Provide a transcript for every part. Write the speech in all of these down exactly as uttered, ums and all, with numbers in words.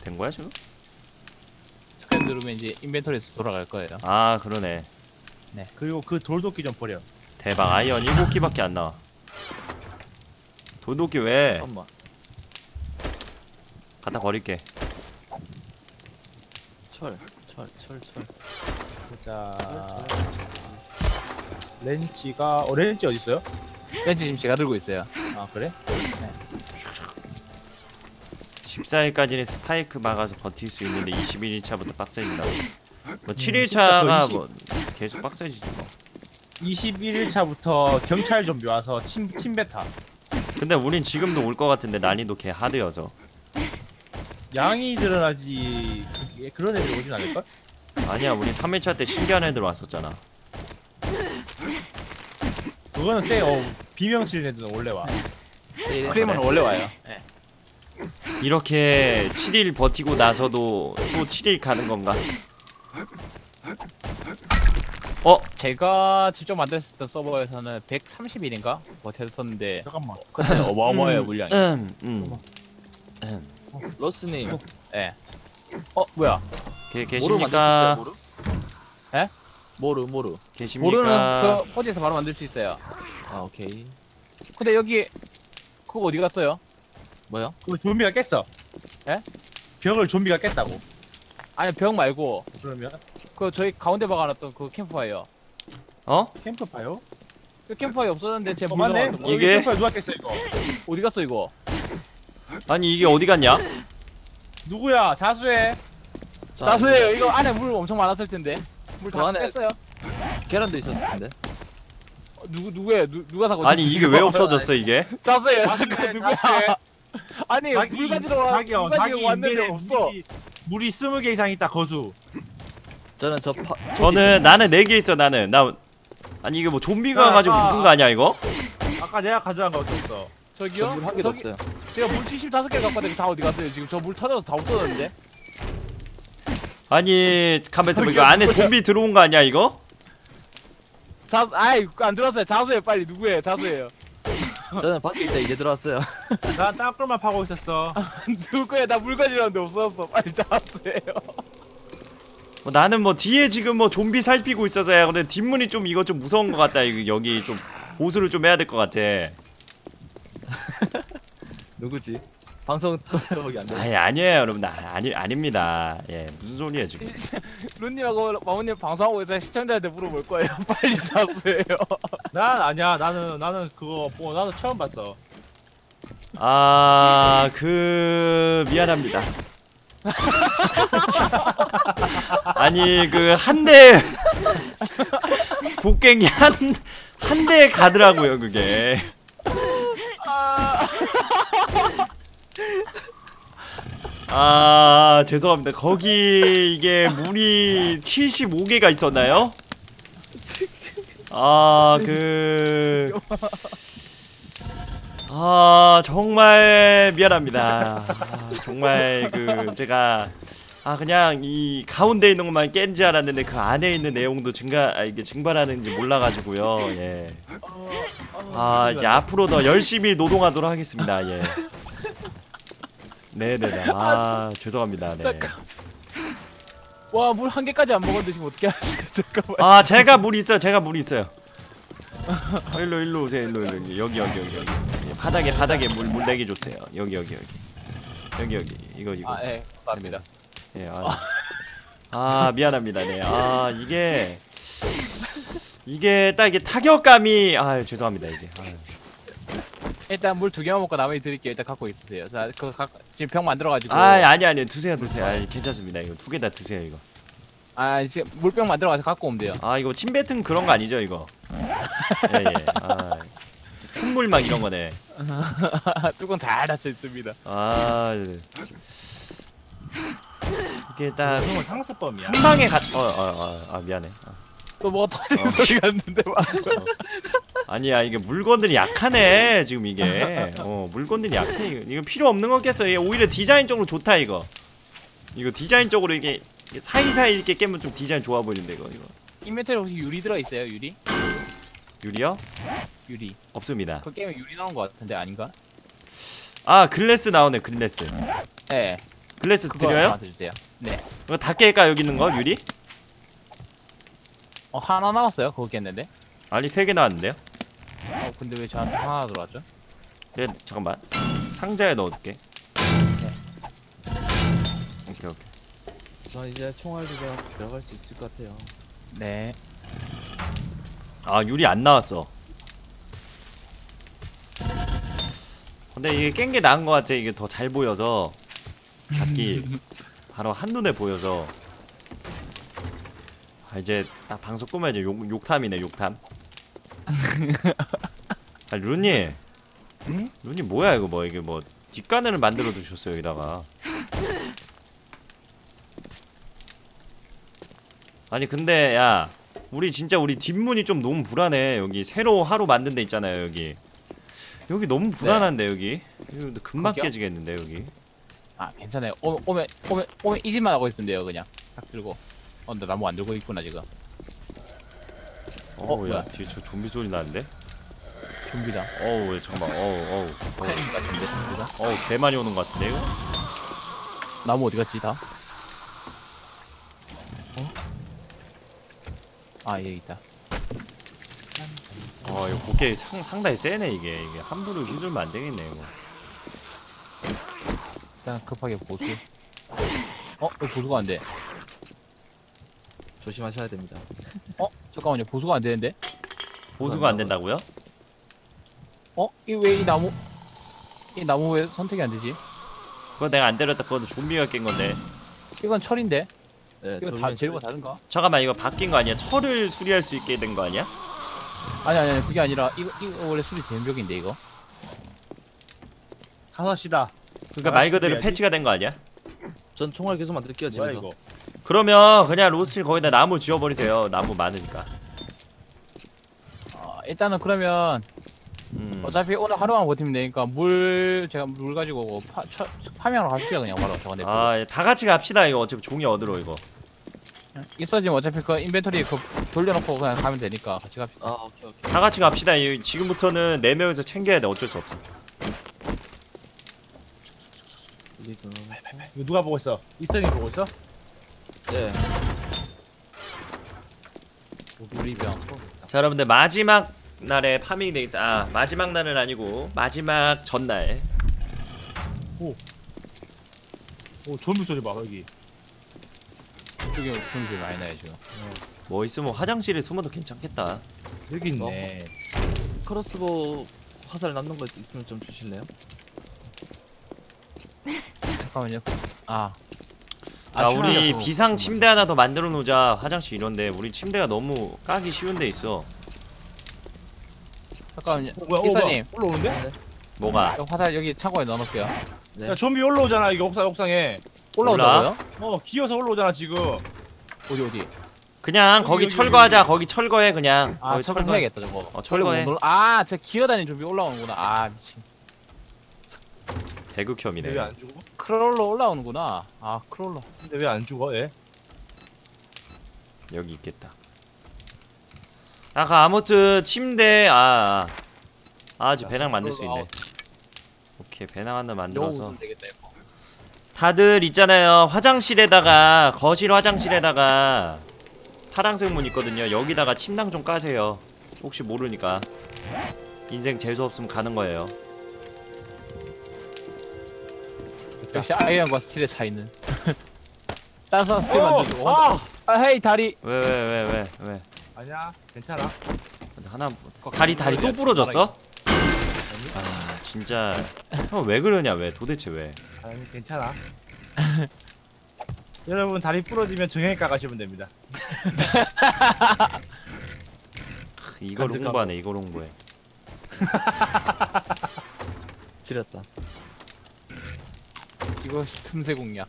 된 거야 지금? 스캔 누르면 이제 인벤토리에서 돌아갈 거예요. 아 그러네. 네. 그리고 그 돌도끼 좀 버려. 대박. 아이언 일곱 개밖에 안 나와. 돌도끼 왜? 잠깐만. 갖다 버릴게. 철, 철, 철, 철. 자, 렌치가 어 렌치 어디 있어요? 렌치 지금 제가 들고 있어요. 아 그래? 십사 일까지는 스파이크 막아서 버틸 수 있는데 이십일 일차부터 빡세진다고. 뭐 칠 음, 일차가 십사, 뭐 계속 빡세지지 뭐. 이십일 일차부터 경찰 좀비 와서 침 침뱉어. 근데 우린 지금도 올 것 같은데 난이도 개 하드여서. 양이 늘어나지 그, 그런 애들이 오진 않을걸? 아니야 우리 삼 일차 때 신기한 애들 왔었잖아. 그거는 쎄. 어, 비명치는 애들은 원래 와. 스크림은 원래 와요. 네. 이렇게 칠 일 버티고 나서도 또 칠 일 가는 건가? 어? 제가 직접 만들었던 서버에서는 백삼십 일인가 버텼었는데 잠깐만. 그때 어마어마해요 물량이. 음, 음. 음. 러스님. 예. 어 뭐야? 계, 모루 계십니까? 만들 수 있어요, 모루? 에? 모루, 모루. 계십니까? 모르는 그 포지에서 바로 만들 수 있어요. 아, 오케이. 근데 여기 그거 어디 갔어요? 뭐야? 그 좀비가 깼어. 에? 벽을 좀비가 깼다고. 아니 벽 말고 그러면 그 저희 가운데 박아놨던 그 캠프파이어. 어? 캠프파이어? 그 캠프파이어 없었는데 제 어 물건 맞네. 왔어. 어, 이게? 캠프파이어 누가 깼어 이거? 어디 갔어 이거? 아니 이게 어디 갔냐? 누구야? 자수해. 자, 자수해요. 이거 안에 물 엄청 많았을 텐데. 물 그 다 안에- 뺐어요. 계란도 있었을 텐데. 어, 누구 누구예요? 누, 누가 사고 아니 있었어, 이게 이거? 왜 없어졌어 이게? 자수해요. 자수해, 잠깐 누구야? 자수해. 아니 자기 물 가지러 와. 자기 어, 물 가지러 자기 왔는데 인벤에 없어. 물이, 물이 스무 개 이상 있다 거수. 저는 저 파, 저는 나는 네 개 있어 나는. 나 아니 이게 뭐 좀비가 야, 와가지고 아, 무슨 거 아니야 이거? 아까 내가 가져간 거 어땠어? 저기요? 물한 개도 저기 없어요. 제가 물 칠십오 개 갖고 왔는데 다 어디 갔어요? 지금 저 물 터져서 다 없어졌는데. 아니 가만있어 봐. 이거 저기요, 안에 뭐야? 좀비 들어온 거 아니야 이거? 자, 아이 안 들어왔어요. 자수해 빨리 누구예요? 자수해요. 저는 밖에 있다 이제 들어왔어요. 난 땅굴만 파고 있었어. 누구야? 나 물 가지러 왔는데 없어졌어. 빨리 자수해요. 뭐 나는 뭐 뒤에 지금 뭐 좀비 살피고 있어서야. 근데 뒷문이 좀 이거 좀 무서운 것 같다. 이거 여기 좀 보수를 좀 해야 될 것 같아. 누구지? 방송 또 해보기 안 돼. 아니 아니에요 여러분. 아, 아니 아닙니다. 예 무슨 소리야 지금? 룬님하고 마모님 방송하고 있어요. 시청자한테 물어볼 거예요. 빨리 자수해요. 난 아니야. 나는 나는 그거 뭐 나도 처음 봤어. 아 그 미안합니다. 아니 그 한 대 곡괭이 한 한 대에 가더라고요 그게. 아 죄송합니다. 거기 이게 물이 칠십오 개가 있었나요? 아 그... 아 정말 미안합니다. 아, 정말 그 제가 아 그냥 이 가운데 있는 것만 깬 줄 알았는데 그 안에 있는 내용도 증가 아, 이게 증발하는지 몰라가지고요. 예. 아 이제 앞으로 더 열심히 노동하도록 하겠습니다. 예. 네네네. 아 죄송합니다. 네. 와 물 한 개까지 안 먹었는데 지금 어떻게 하지? 잠깐만. 아 제가 물이 있어요. 제가 물이 있어요. 어, 일로 일로 오세요. 일로 일로 여기 여기 여기 여기 바닥에 바닥에 물 물 내게 줬어요. 여기 여기 여기 여기 여기 이거 이거. 아 예. 감사합니다. 예. 아, 아 미안합니다. 네. 아 이게 이게 딱 이게 타격감이 아 죄송합니다 이게. 아유. 일단 물 두 개만 먹고 나머지 드릴게요. 일단 갖고 있으세요. 자, 그거 갖고 지금 병 만들어가지고. 아 아니 아니 드세요 드세요. 아 괜찮습니다. 이거 두 개 다 드세요 이거. 아 지금 물병 만들어가지고 갖고 오면 돼요. 아 이거 침 뱉은 그런 거 아니죠 이거? 예예. 아 흙물 막 이런 거네. 뚜껑 잘 닫혀 있습니다. 아 이게 딱 한 그건 상습범이야. 방에 갔. 어어어 아 미안해. 어. 또 뭐 터지는 어. 소리가 났는데 막. 어. 아니야 이게 물건들이 약하네 지금 이게. 어 물건들이 약해 이거. 이거 필요 없는 거겠어. 이게 오히려 디자인적으로 좋다 이거. 이거 디자인적으로 이게 사이사이 이렇게 깨면 좀 디자인 좋아 보이는데 이거 이거. 인벤토리 혹시 유리 들어 있어요? 유리? 유리요? 유리. 없습니다. 그 게임에 유리 나온 거 같은데 아닌가? 아 글래스 나오네 글래스. 예. 글래스 그거 드려요? 저한테 주세요. 네. 이거 다 깰까 여기 있는 거 유리? 어 하나 나왔어요. 그거 깼는데. 아니 세 개 나왔는데요? 어 근데 왜 저한테 하나 들어왔죠? 예 잠깐만 상자에 넣어둘게. 오케이 오케이. 전 이제 총알 두개 들어갈 수 있을 것 같아요. 네. 아 유리 안 나왔어. 근데 이게 깬 게 나은 거 같아. 이게 더 잘 보여서 잡기 바로 한눈에 보여서. 아 이제 딱 방송 끄면 이제 욕, 욕탐이네 욕탐. 아 루님 응? 루님 뭐야 이거 뭐 이게 뭐 뒷간을 만들어 두셨어요 여기다가. 아니 근데 야 우리 진짜 우리 뒷문이 좀 너무 불안해. 여기 새로 하루 만든 데 있잖아요 여기. 여기 너무 불안한데 여기. 이거 금방 거기요? 깨지겠는데 여기. 아 괜찮아요. 오, 오면 오면 오면 이 집만 하고 있으면 돼요. 그냥 딱 들고. 어 근데 나무 안 들고 있구나 지금. 어우 야 뭐야? 뒤에 저 좀비 소리 나는데? 좀비다. 어우 왜 잠깐만 어우 어우 어우 칼인가 좀비 좀비다. 어우 개 많이 오는 것 같은데 이거? 나무 어디 갔지 다? 어? 아 여기 있다. 어 이거 곡괭이 상, 상당히 세네 이게. 이게 함부로 휘둘면 안 되겠네 이거. 일단 급하게 보수. 어? 왜 보수가 안 돼? 조심하셔야 됩니다. 어? 잠깐만요. 보수가 안 되는데? 보수가 안 된다고요? 어? 이 왜 이 나무 이 나무 왜 선택이 안 되지? 그거 내가 안 때렸다. 그건 좀비가 깬 건데. 이건 철인데? 네, 이거 다 저희는 재료가 다른가? 잠깐만 이거 바뀐 거 아니야? 철을 수리할 수 있게 된 거 아니야? 아니 아니 아니 그게 아니라 이거 이거 원래 수리 된 벽인데 이거. 다섯이다. 그러니까 아, 말 그대로 준비해야지. 패치가 된 거 아니야? 전 총알 계속 만들게요 뭐야 집에서. 이거? 그러면 그냥 로스틸 거기다 나무 지어버리세요. 나무 많으니까. 어, 일단은 그러면 음. 어차피 오늘 하루만 버티면 되니까 물 제가 물 가지고 파, 처, 파밍하러 가실게요 그냥 바로 저거 내고. 아, 다 같이 갑시다. 이거 어차피 종이 얻으러 이거. 있어지면 어차피 그 인벤토리 그 돌려놓고 그냥 가면 되니까 같이 갑시다. 아 오케이 오케이. 다 같이 갑시다. 이- 지금부터는 네 명이서 챙겨야 돼. 어쩔 수 없어. 이거 이거 누가 보고 있어? 이선이 보고 있어? 네. 우리병. 자, 여러분들 마지막 날에 파밍이 되겠어. 아, 마지막 날은 아니고 마지막 전날. 오 좀비 소리 봐 여기. 이쪽에 분수 많이 나요 지금. 뭐 있으면 화장실에 숨어도 괜찮겠다. 여기 있네. 크로스보 화살 남는 거 있으면 좀 주실래요? 잠깐만요. 아. 자, 우리 추가해서 비상 침대 하나 더 만들어 놓자. 화장실 이런데 우리 침대가 너무 까기 쉬운 데 있어. 잠깐만요. 어, 뭐야? 어, 이사님. 뭐야? 올라오는데? 뭐가? 저 화살 여기 창고에 넣어놓을게요. 네. 야 좀비 올라오잖아 이거 옥상 옥상에. 올라오더라고요? 어 기어서 올라오잖아 지금. 어디 어디? 그냥 여기, 거기 여기, 철거하자. 여기. 거기 철거해 그냥. 아 거기 저거 해야겠다 저거. 어, 철거해. 아, 저 기어다니는 좀비 올라오는구나. 아 미친. 배극혐이네. 왜 안 죽어? 크롤러 올라오는구나. 아 크롤러. 근데 왜 안 죽어 얘? 여기 있겠다. 아까 아무튼 침대 아, 아. 아, 이제 배낭 만들 수 있네. 오케이, 배낭 하나 만들어서. 여우 되겠다 이거. 다들 있잖아요. 화장실에다가 거실 화장실에다가 파란색 문 있거든요. 여기다가 침낭 좀 까세요. 혹시 모르니까. 인생 재수 없으면 가는 거예요. 역시 아이언과 스틸의 차이는. 따서 스틸 어! 만들고. 아! 아 헤이 다리. 왜 왜 왜 왜 왜? 아니야 괜찮아. 하나 다리 다리 또 부러졌어? 아 진짜 형 왜 그러냐 왜 도대체 왜? 아니 괜찮아. 여러분 다리 부러지면 정형외과 가시면 됩니다. 크, 이걸 간직하고. 홍보하네 이걸 홍보해. 지렸다. 이것이 틈새 공략.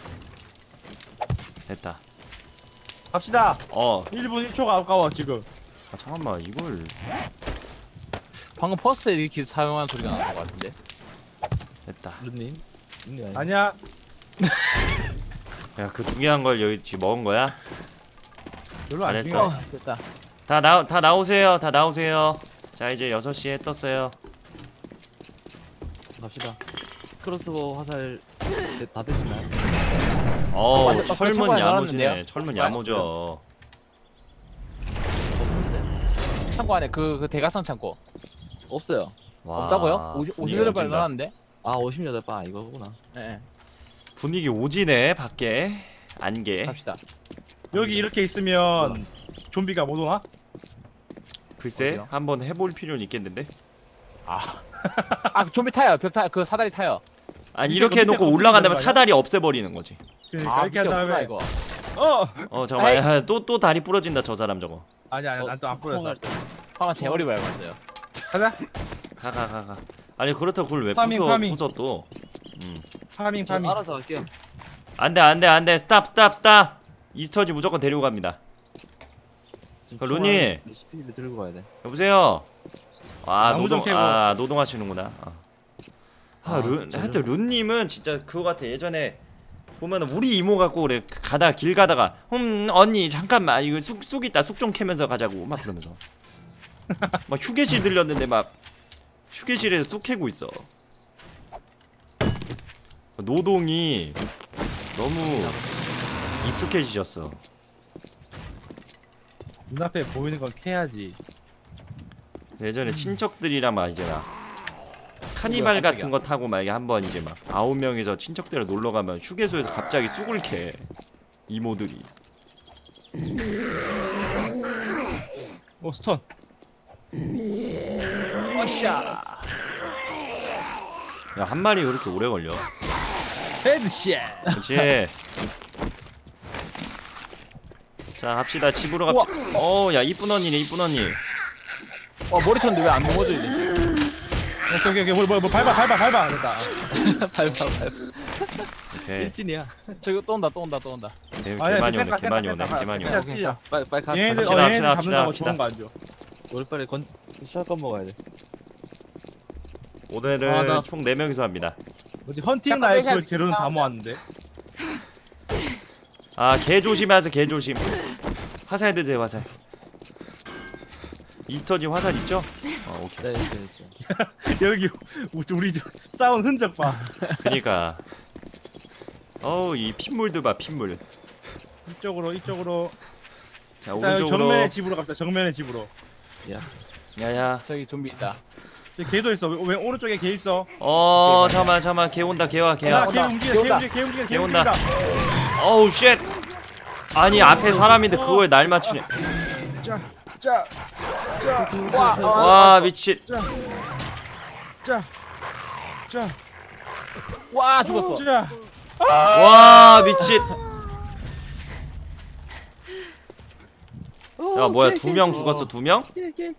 됐다. 갑시다. 어 일 분 일 초가 아까워 지금. 아, 잠깐만 이걸 방금 퍼스트 이렇게 사용한 소리가 나는 것 같은데. 됐다. 루님. 루님 아니. 아니야. 야 그 중요한 걸 여기 지금 먹은 거야? 별로 안 잘했어. 중요해. 어 됐다. 다 나 다 나오세요. 다 나오세요. 자 이제 여섯 시에 떴어요. 갑시다. 크로스보 화살 네, 다 되시나요? 어 완전 철문 창고에 야무지네. 넣어놨는데요? 철문 아, 야무져. 없는데? 창고 안에 그, 그 대각선 창고 없어요. 와, 없다고요? 분위기 오십여덟 발 오진다. 넣어놨는데? 아 오십여덟 바 이거구나. 네, 분위기 오지네 밖에 안개. 갑시다. 여기 이렇게 있으면 좀비가 못 오나? 글쎄 어디요? 한번 해볼 필요는 있겠는데. 아, 아 좀비 타요. 벽 타, 그 사다리 타요. 아니 밑에 이렇게 거, 해놓고 밑에 거 올라간 다음에 밑에 거 사다리 없애버리는 거지. 그러니까 아, 이렇게 한 밑에 없구나, 다음에 이거. 어 어 잠깐만 또 또 다리 부러진다 저 사람 저거. 아니 아니 어, 난 또 안 뿌렸어. 화가 제 머리 밟았어요. 가자. 가 가 가 가. 아니 그렇다고 그걸 왜 파밍, 부숴 파밍. 부숴 또. 음. 파밍 저 파밍. 알아서 할게요. 안돼 안돼 안돼 스탑 스탑 스탑. 이스터지 무조건 데리고 갑니다. 지금 그 루니. 총알 레시피를 들고 가야 돼. 여보세요. 아 나무 노동 좀 캐고. 아 노동하시는구나. 아, 아 아, 룬, 저는- 하여튼 룬님은 진짜 그거 같아. 예전에 보면 우리 이모 갖고 그래 가다 길 가다가 음 언니 잠깐만 이거 쑥 쑥 있다 쑥 좀 캐면서 가자고 막 그러면서 막 휴게실 들렸는데 막 휴게실에서 쑥 캐고 있어. 노동이 너무 익숙해지셨어. 눈앞에 보이는 건 캐야지. 예전에 친척들이랑 막 이제 막 카니발 뭐야, 같은 깜짝이야. 거 타고 막 한번 이제 막 아홉 명이서 친척들 놀러 가면 휴게소에서 갑자기 쑥을 캐 이모들이. 어 스턴. 어샤. 야 한 마리 왜 그렇게 오래 걸려? 헤드샷. 그렇지. 자 갑시다 집으로 갑시다. 어야 이쁜 언니네 이쁜 언니. 와 머리 쳤는데 왜 안 넘어져 있는지. 오케이 오케이 오케이 뭐, 뭐 밟아 밟아 밟아 됐다. 밟아 밟아. 오케이. 일진이야. 저기 또 온다 또 온다 또 온다. 개, 아니야, 개많이 오네 땡까, 개많이 땡까, 오네 땡까, 개많이 땡까. 오네. 뛰자. 빨리 빨리 가. 얘네들 갑시다, 어 얘네들 갑시다, 잡는다고 갑시다. 좋은 거 안 줘. 우리 빨리 건 샷건 먹어야 돼. 오늘은 아, 나- 총 네 명이서 합니다. 뭐지 헌팅 잠깐, 라이프 빼셔야 재료는 다 돼. 모았는데. 아 개 조심하세요 개 조심. 화살 드세요 화살. 이스터지 화살 있죠? 어 오케이. 네, 네, 네. 여기 우리 우리 저 싸운 흔적 봐. 그니까 어우 이 핏물도 봐 핏물. 이쪽으로 이쪽으로. 자 자 여기 오른쪽으로. 정면의 집으로 갑시다. 정면의 집으로. 야야. 저기 좀비 있다. 저기 개도 있어. 왜, 왜 오른쪽에 개 있어? 어 잠만 잠만 개 온다 개와 야, 개야. 개 온다. 움직여, 개 개 온다. 움직여, 개 움직여, 개 개 온다. 움직인다. 어우 쉣. 아니 앞에 사람인데 그거에 날 맞추네. 자, 자, 자, 와, 와 미친. 자, 자, 자, 와 죽었어. 자. 와 미친. 야 뭐야 두 명 죽었어 두 명?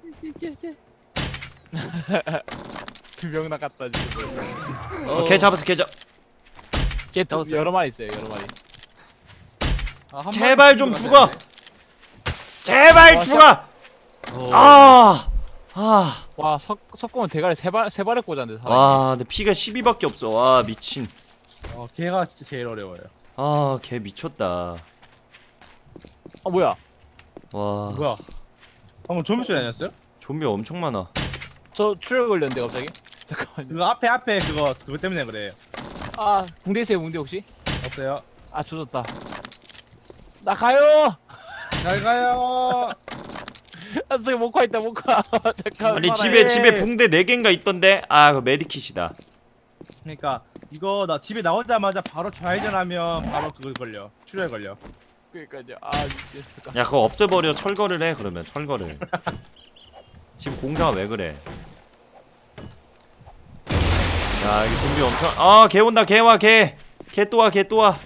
두 명 나갔다 지금. 어, 개 잡았어 개 잡. 걔 두- 여러 마리 있어요 여러 마리. 아, 한 제발 마리 좀 죽어가네. 죽어. 제발 와, 죽어. 어, 아. 아. 와 석 석공은 대가리 세발세 발에 꽂았는데 사람. 와, 근데 피가 십이밖에 없어. 와, 미친. 어, 걔가 진짜 제일 어려워요. 아, 걔 미쳤다. 아 뭐야? 와, 뭐야? 방금 좀비 소리 아니었어요? 좀비 엄청 많아. 저 출혈 걸렸는데 갑자기? 잠깐만요. 그거 앞에 앞에 그거 그거 때문에 그래요. 아 붕대 있어요 붕대 혹시? 없어요. 아 조졌다. 나 가요. 잘 가요. 아 저기 목화 있다 목화. 잠깐. 아니 집에 집에 붕대 네 개인가 있던데. 아, 그 메디킷이다. 그러니까 이거 나 집에 나오자마자 바로 좌회전하면 바로 그거 걸려. 출혈 걸려. 그러니까요. 아 미친. 잠깐. 야, 그거 없애버려. 철거를 해. 그러면 철거를. 지금 공사가 왜 그래? 야, 이게 좀비 엄청. 아, 개 온다. 개 와. 개. 개 또 와. 개 또 와.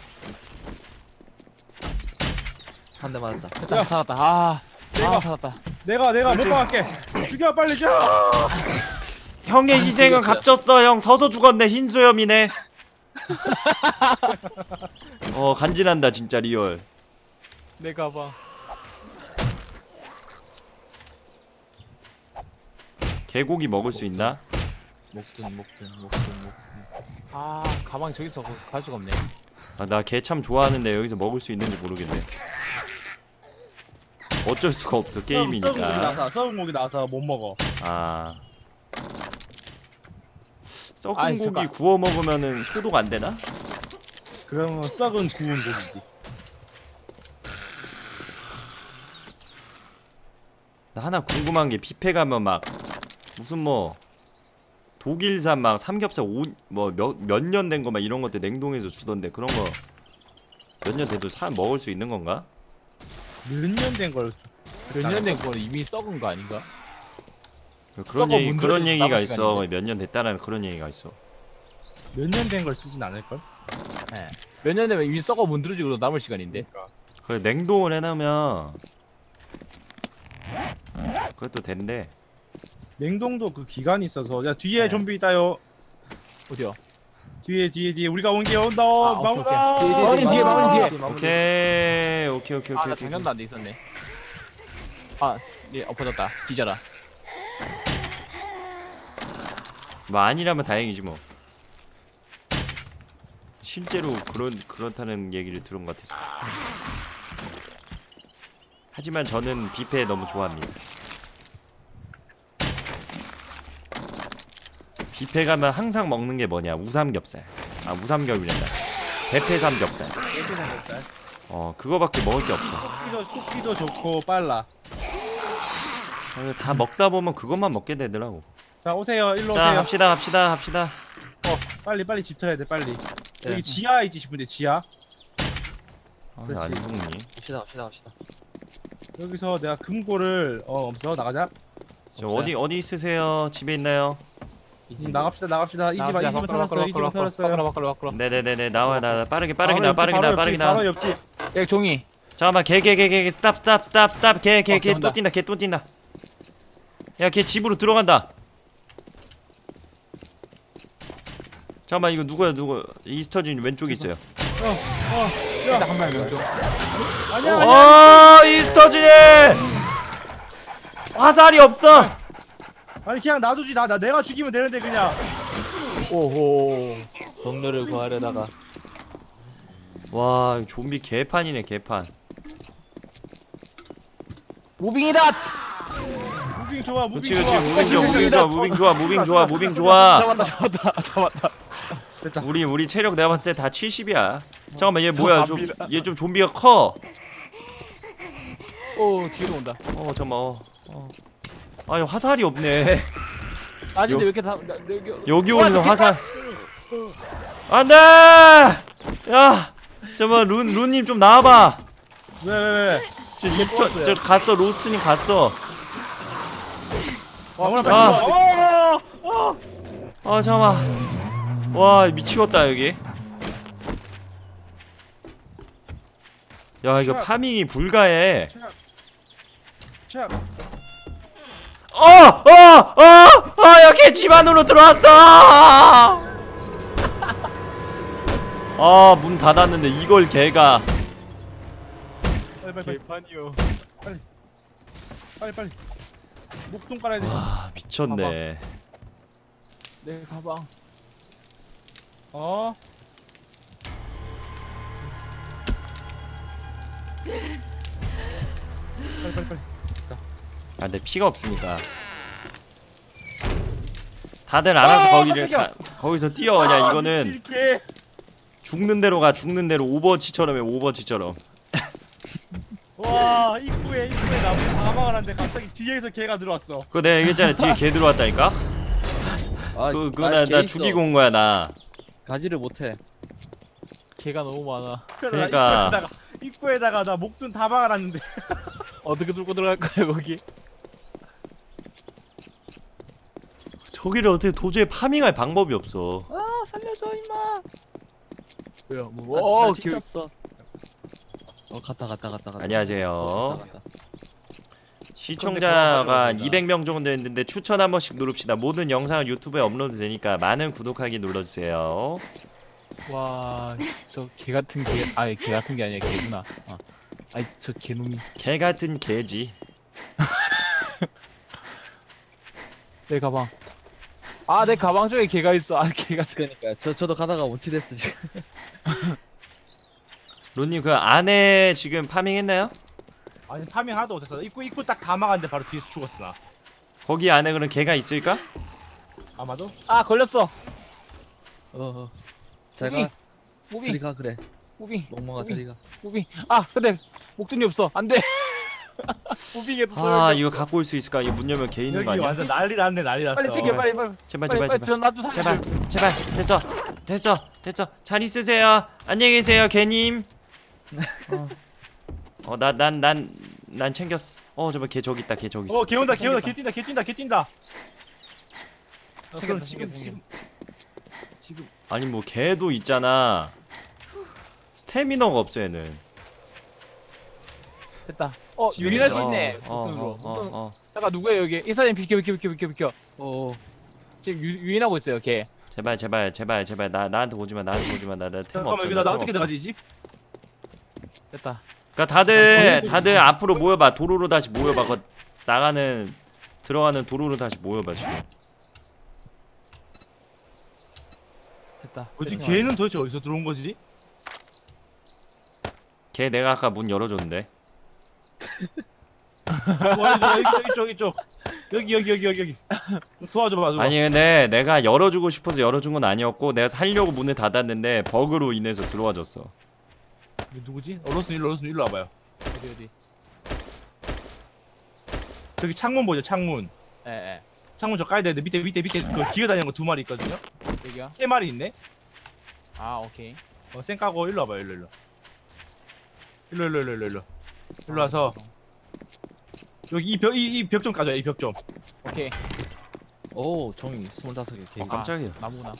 한 대 맞았다. 됐다 살았다. 아. 내가- 아 살았다. 내가 내가 못 박을게. 죽여 빨리 죽여. 형의 희생은 값졌어. 형 서서 죽었네. 흰수염이네. 어, 간지난다 진짜 리얼. 내가 봐. 개고기 먹을 수 있나? 목든 목든 목든 목든. 아 가방 저기서 갈 수가 없네. 아, 나 개 참 좋아하는데 여기서 먹을 수 있는지 모르겠네. 어쩔 수가 없어 썩은 고기 게임이니까. 나서 썩은 고기 나서 못 먹어. 아, 썩은 아이, 고기 잠깐. 구워 먹으면은 소독 안 되나? 그러면 썩은 구운 고기지. 나 하나 궁금한 게 뷔페 가면 막 무슨 뭐 독일산 막 삼겹살 뭐몇 년 된 거 막 이런 것들 냉동해서 주던데 그런 거 몇 년 돼도 사 먹을 수 있는 건가? 몇 년 된 걸. 몇 년 된 건 이미 썩은 거 아닌가? 그런 썩어 얘기 그런 문드러져서 얘기가 남은 있어. 시간인데. 몇 년 됐다라는 그런 얘기가 있어. 몇 년 된 걸 쓰진 않을 걸. 네. 몇 년 되면 이미 썩어 문드러지고 남을 시간인데. 그러니까. 그 냉동을 해놓으면 그것도 된대. 냉동도 그 기간이 있어서. 야 뒤에 네. 좀비 있다요. 어디요? 뒤에 뒤에 뒤에 우리가 온 게 온다. 아, 오케이, 나온다. 오케이. 뒤에, 뒤에, 뒤에, 마무리 뒤에. 오케이 오케이 오케이 아, 오케이. 나 오케이. 장난도 안 돼 있었네. 아, 예, 엎어졌다. 뒤져라. 뭐 아니라면 다행이지 뭐. 실제로 그런 그렇다는 얘기를 들은 것 같아서. 하지만 저는 뷔페 너무 좋아합니다. 뷔페 가면 항상 먹는 게 뭐냐? 우삼겹살. 아 우삼겹이란다. 대패 삼겹살. 이렇게 생겼어요. 어 그거밖에 먹을 게 없어. 굽기도 굽기도 좋고 빨라. 어, 다 먹다 보면 그것만 먹게 되더라고. 자 오세요. 일로 자 오세요. 합시다 합시다 합시다. 빨리 빨리 집 터야 돼 빨리. 네. 여기 지하 있지 싶은데 지하. 아, 그렇지. 안 죽니? 갑시다 갑시다 갑시다. 여기서 내가 금고를 어 없어 나가자. 저 어디 어디 있으세요? 집에 있나요? 음, 나갑시다 나갑시다. 이 집 이 집은 밖으로, 털었어요. 이 집은 밖으로, 털었어요. 밖으로, 밖으로, 밖으로. 네네네네 나와 나 빠르게 빠르게 바로 나 옆집, 빠르게 바로 나 옆집, 빠르게 나. 바로 옆집. 야, 종이. 잠깐만 개 개 개 개 스탑 스탑 스탑 스탑 개 개 어, 개 또 들어온다. 뛴다 개 또 뛴다. 야 걔 집으로 들어간다. 잠깐만 이거 누구야 누구? 이스터진 왼쪽에 있어요. 어어 일단 한 발 왼쪽. 아니야 아니야. 어 이스터진이 화살이 없어. 아니 그냥 놔두지 나, 나 내가 죽이면 되는데 그냥. 오호. 동료를 구하려다가 와 이거 좀비 개판이네 개판. 무빙이다. 무빙 좋아 무빙 그렇지 좋아. 그렇지 무빙 좋아 무빙 좋아 무빙 좋아 무빙 좋아 무빙 좋아. 잡았다, 잡았다, 잡았다. 됐다. 우리 우리 체력 내가 봤을 때 다 칠십이야. 잠깐만 얘 뭐야 좀 갑니다. 얘 좀 좀비가 커. 오, 뒤로 온다. 어 잠깐만 어, 어. 아니 화살이 없네. 아직도 요- 왜 이렇게 다 나- 여기 여기 와, 오는 저기 화살 안돼. 야 잠깐만 룬 룬님 좀 나와봐. 왜 왜 왜? 저 이스터 저 갔어 로스트님 갔어. 아무나 아. 빨리 들어와. 어, 어. 아 잠깐만. 와 미치겠다 여기. 야 이거 자. 파밍이 불가해. 자, 어! 어! 어! 어! 여기 집 안으로 들어왔어! 아, 문 닫았는데 이걸 걔가 빨리 빨리 빨리 개판이요. 빨리 빨리. 목동 깔아야 돼. 아, 미쳤네. 내 가방. 어. 빨리 빨리 빨리. 아, 근데 피가 없으니까. 다들 알아서 아, 거기를 가, 깜짝이야. 거기서 뛰어 그냥 이거는 미친 개. 죽는 대로 가 죽는 대로 오버워치처럼 해 오버워치처럼. 와 입구에 입구에 나무 다 막아놨는데 갑자기 뒤에서 개가 들어왔어. 그거 내가 얘기했잖아 뒤에 개 들어왔다니까? 아, 그, 그거 아, 나, 개 나 있어. 죽이고 온 거야 나. 가지를 못해. 개가 너무 많아. 그래서 나 그러니까. 입구에다가 입구에다가 나 목둔 다 막아놨는데. 어떻게 뚫고 들어갈 거야 거기? 저기를 어떻게 도저히 파밍할 방법이 없어. 아 살려줘 임마. 왜요? 나, 뭐? 어, 나 개, 지쳤어. 어 갔다 갔다 갔다 갔다. 안녕하세요. 갔다, 갔다. 시청자가 이백 명 정도 됐는데 추천 한 번씩 누릅시다. 모든 영상은 유튜브에 업로드 되니까 많은 구독하기 눌러주세요. 와, 저 개 같은 개, 아니 개 같은 게 아니라 개구나. 아, 아이 저 개놈이. 개 같은 개지. 내 가방. 아, 내 가방 쪽에 개가 있어. 아, 개가. 그러니까 저 저도 가다가 원치됐어 지금. 론님 그 안에 지금 파밍했나요? 아니 파밍 하나도 못했어. 입구 입구 딱 다 막았는데 바로 뒤에서 죽었어 나. 거기 안에 그럼 개가 있을까? 아마도. 아, 걸렸어. 어. 잘 무빙. 가. 무빙 저리 가 그래. 무빙 멍멍아 무빙. 저리 가. 무빙. 아 근데 목돈이 없어. 안돼. 무빙에도 아 소용이 이거 없어. 갖고 올 수 있을까? 이거 문 열면 개 있는 여기 거 아니야? 완전 난리 났네 난리 났어. 빨리 챙겨 빨리 빨리. 제발 빨리 제발 빨리 제발 저 나도 사실. 제발 제발 됐어 됐어 됐어 잘 있으세요. 안녕히 계세요 개님. 어나 난 난 난 챙겼어. 어 저번 개 저기 있다 개 저기 있어. 어, 개 온다, 개 온다, 개 뛴다, 개 뛴다, 개 뛴다. 어, 챙겼다, 그럼 지금 챙겼다, 지금 지금 아니 뭐 개도 있잖아. 스태미너가 없어 얘는. 됐다. 어 지금 유인할 있네. 수 있네. 어, 목돈으로. 어, 어, 목돈. 어. 잠깐 누구야 여기? 이사님 비켜 비켜 비켜 비켜 비켜. 어. 지금 유, 유인하고 있어요 걔. 제발 제발 제발 제발 나 나한테 오지 마 나한테 오지 마 나 나 템 잠깐만 없어. 여기 나 나, 나 템 어떻게 없어. 들어가지 이 집? 됐다. 그러니까 다들 다들 앞으로 모여봐. 도로로 다시 모여봐. 그 나가는 들어가는 도로로 다시 모여봐 지금. 됐다. 뭐지? 세팅하자. 개는 도대체 어디서 들어온 거지? 걔 내가 아까 문 열어줬는데. 와, 여기 여기 저기 쪽 여기 여기 여기 여기 여기 도와줘봐 도와줘봐. 아니 근데 내가 열어주고 싶어서 열어준 건 아니었고 내가 살려고 문을 닫았는데 버그로 인해서 들어와줬어. 이거 누구지? 어로스 일로 어로스 일로 와봐요. 어디 어디. 저기 창문 보죠 창문. 예 예. 창문 저 까야 되는데 밑에 밑에 밑에 그 기어다니는 거 두 마리 있거든요. 여기요. 세 마리 있네. 아 오케이. 어, 쌩 까고 일로 와봐요 일로 일로. 일로 일로 일로 일로 일로. 일로 와서 여기 이 벽 이 벽 좀 까줘요 이 벽 좀. 오케이. 오 종이 스물다섯 개. 개. 어, 깜짝이야. 아, 나무구나.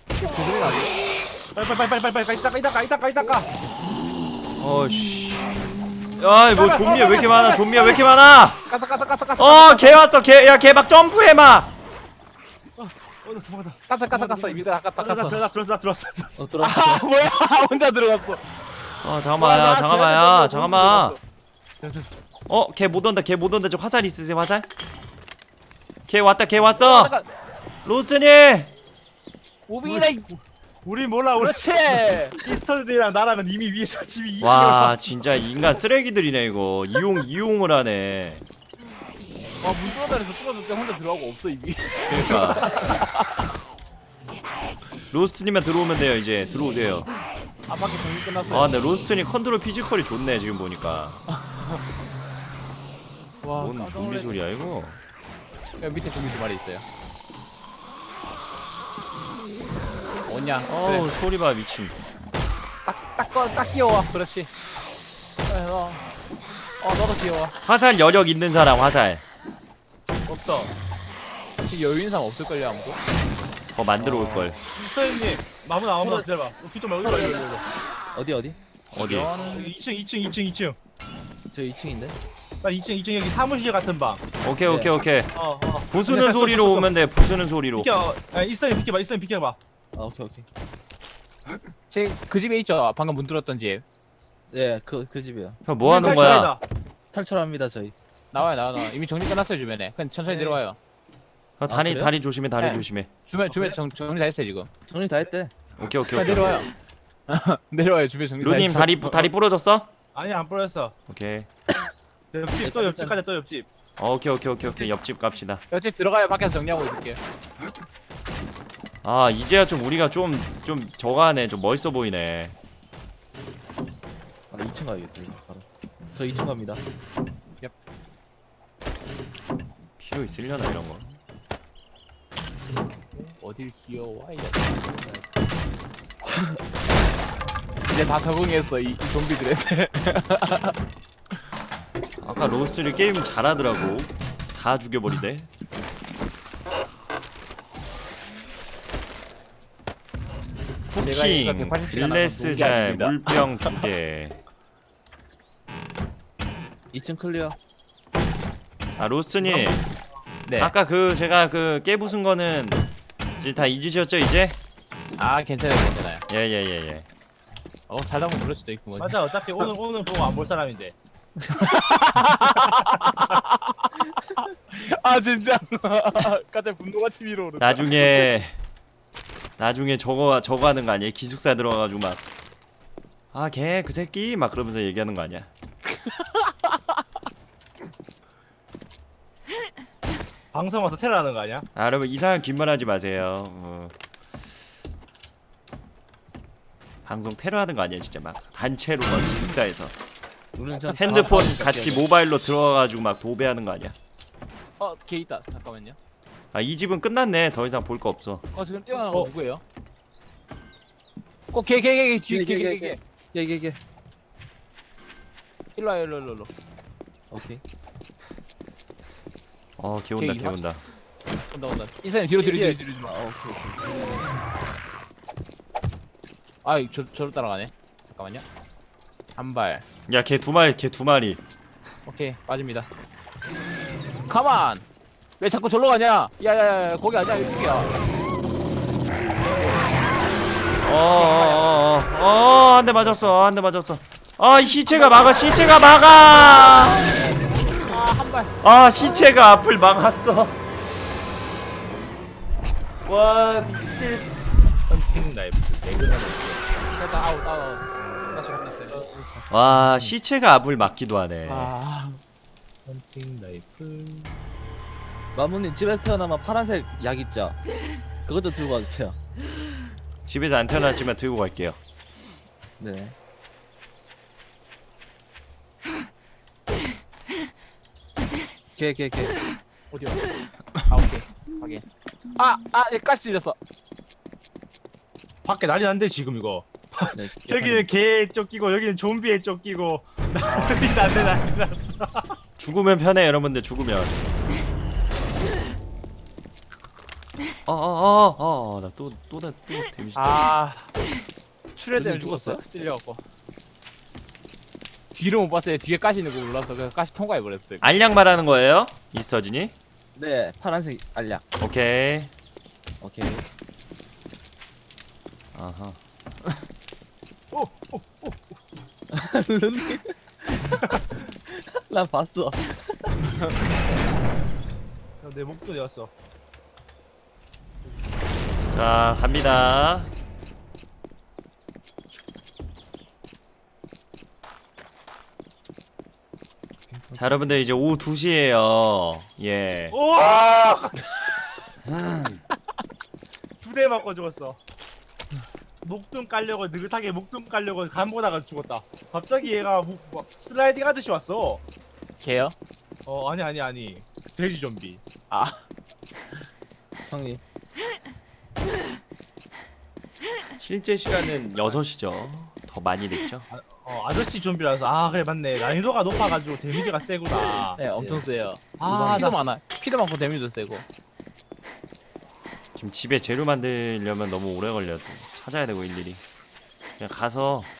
빨리 빨리 빨리 빨리 빨리 이따 이따 이따 이따 이따. 어씨. 아이 뭐 좀비야 왜 이렇게 많아? 좀비야 왜 이렇게 많아? 까서 까서 까서 까서. 어 개 왔어 개. 야 개 막 점프해 막. 어, 나 도망가다. 까서 까서 까서 입에다 아까 들어왔어 닦았어. 들어왔어 들어왔어 들어왔어. 어 들어왔어. 아 뭐야? 혼자 들어갔어. 어 잠깐만 야 잠깐만 야 잠깐만. 들어왔어. 어 개 못 온다 개 못 온다. 저 화살 있으세요 화살? 개 왔다 개 왔어. 잠깐. 로스님. 오빙이다. 이- 우리 몰라 우리 그렇지. 이스터들이랑 나랑은 이미 위에서 집이 이 층에 와 올라왔어. 진짜 인간 쓰레기들이네 이거. 이용 이용을 하네. 와문 뚫어다녀서 뚫어줄게 혼자 들어가고 없어 이미. 그러니까. 로스트님만 들어오면 돼요 이제 들어오세요. 앞바퀴 정리 끝났어요. 아 근데 로스트님 컨트롤 피지컬이 좋네 지금 보니까. 와. 뭔 깜짝 좀비 놀랐네. 소리야 이거. 여기 밑에 좀비 두 마리 있어요. 뭐냐? 어우 그래. 소리 봐 미친. 딱딱딱 귀여워. 그렇지. 어, 어 너도 귀여워. 화살 여력 있는 사람 화살. 없어. 지금 여유 있는 사람 없을걸요 아무도? 더 만들어 올 걸. 이스터님 아무나 아무나 기다려봐. 귀좀 여기 봐 여기 여기. 어디 어디? 어디? 이거는 이 층 이 층 이 층 이 층. 저 이 층인데. 빨리 이 층 이 층 여기 사무실 같은 방. 오케이 오케이 오케이. 어 어. 부수는 야, 소리로 쏘, 쏘, 쏘. 오면 돼. 부수는 소리로. 비켜. 아, 이스터님 비켜봐 이스터님 비켜봐. 아 오케이 오케이. 제그 집에 있죠. 방금 문 뚫었던 집. 예그 그 집이야. 형 뭐 하는 거야? 탈출이다. 탈출합니다 저희. 나와요 나와 나와. 이미 정리 끝났어요 주변에. 그냥 천천히 네. 내려와요. 형, 다리 그래요? 다리 조심해 다리 네. 조심해. 주변 주변 정, 정리 다 했어요 지금. 정리 다 했대. 오케이 오케이 그냥 오케이. 내려와요. 내려와요 주변 정리 다 루님 했어. 다리 다리 부러졌어? 아니 안 뿌렸어. 오케이. 옆집 또 옆집 가자 또 옆집. 어, 오케이 오케이 오케이 오케이 옆집 갑시다. 옆집 들어가요. 밖에서 정리하고 있을게요. 아 이제야 좀 우리가 좀 좀 저가네 좀 멋있어 보이네. 아 이 층 가야겠다 이거 바로. 저 이 층 갑니다. 필요 있으려나 이런 거. 어딜 귀여워. 이제 이제 다 적응했어 이, 이 좀비들한테. 아까 로스트를 게임 잘하더라고. 다 죽여버리네. 제가 이거 쿠킹, 백팔십 시간 글래스 하면 잘, 농기 아닙니다. 물병 두 개. 이 층 클리어. 아 로스트님, 네. 아까 그 제가 그 깨부순 거는 이제 다 잊으셨죠 이제? 아 괜찮아요 괜찮아요. 예예예 예, 예. 어 살다 보면 그럴 수도 있고 뭐. 맞아 어차피 오늘 오늘 보고 안 볼 사람인데. 아 진짜. 갑자기 분노가 치밀어 오른다. 나중에 나중에 저거 저거 하는 거 아니에요? 기숙사 들어가가지고 막 아 걔 그 새끼 막 그러면서 얘기하는 거 아니야? 방송 와서 테러하는 거 아니야? 아 여러분 이상한 긴 말 하지 마세요. 어. 방송 테러하는 거 아니야 진짜 막 단체로 막 기숙사에서 우리는 전 핸드폰 다- 같이 모바일로 들어가가지고 막 도배하는 거 아니야? 어, 걔 있다. 잠깐만요. 아 이 집은 끝났네. 더 이상 볼 거 없어. 어, 지금 뛰어나는 거 어. 누구예요? 어, 걔, 걔, 걔, 걔, 뒤에, 걔, 걔, 걔, 걔. 예예예. 일로 와, 일로, 일로, 일로. 오케이. 어 개온다 걔 개온다. 온다, 온다. 이사님 뒤로, 뒤로, 뒤에. 뒤로, 뒤로. 아 오케이 오케이. 아, 저, 저로 따라가네. 잠깐만요. 한 발. 야 걔 두 마리 걔 두 마리. 오케이, 빠집니다. 가만! 왜 자꾸 절로 가냐? 야야야, 거기 아니야, 이쪽이야. 어어어어한 대 맞았어. 한 대 맞았어. 아 이 시체가 막아 시체가 막아. 아, 한 발. 아 시체가 앞을 막았어. 와 미친. 헌팅 라이프 매그넘. 됐다, 아웃, 아웃. 다시 갔어요. 와 시체가 앞을 막기도 하네. 아, 헌팅 라이프. 마무님 집에서 태어나면 파란색 약 있죠? 그것 좀 들고 와주세요. 집에서 안 태어났지만 들고 갈게요. 네. 걔걔걔 어디요? 아, 오케이. 확인. 아, 아, 얘 가스 찔렸어. 밖에 난리 난데 지금 이거. 네, 저기는 개에 쫓기고 여기는 좀비에 쫓기고 난리 난데 난리 났어. 죽으면 편해 여러분들 죽으면. 어어어어 나 또 또 또 데미지. 아, 출혈 때문에 여기 죽었어. 죽었어요? 찔려갖고. 뒤로 못 봤어요. 뒤에 가시 있는 거 몰랐어. 그래서 가시 통과해버렸어요. 알약 말하는 거예요? 이스터진이? 네 파란색 알약. 오케이. 오케이. 아하. 룬님. 난 봤어. 내 목도 내었어. 자 갑니다. 자 여러분들 이제 오후 두 시에요. 예. 우와! 두 대 맞고 죽었어. 목숨 깔려고 느긋하게 목숨 깔려고 간보다가 죽었다. 갑자기 얘가 목, 막 슬라이딩 하듯이 왔어. 걔요? 어 아니 아니 아니 돼지 좀비. 아, 형님. 실제 시간은 여섯 시죠. 더 많이 됐죠. 어 아저씨 좀비라서 아 그래 맞네 난이도가 높아가지고 데미지가 세구나. 네, 엄청 세요. 아, 피도 나- 많아. 피도 많고 데미지도 세고. 지금 집에 재료 만들려면 너무 오래 걸려. 찾아야 되고 일일이. 그냥 가서